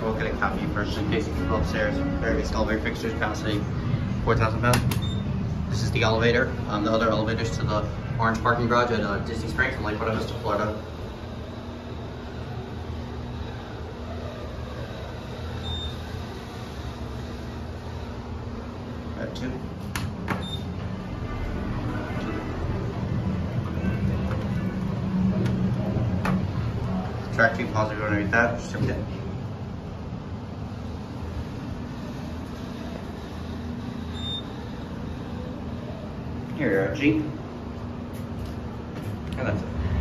we'll get a copy first in case you can go upstairs. Very basic elevator fixtures, capacity 4,000 pounds. This is the elevator. The other elevators to the orange parking garage at Disney Springs in Lake Buena Vista, Florida. Got two. Track 2 positive underneath that, just every day. Here, Jeep.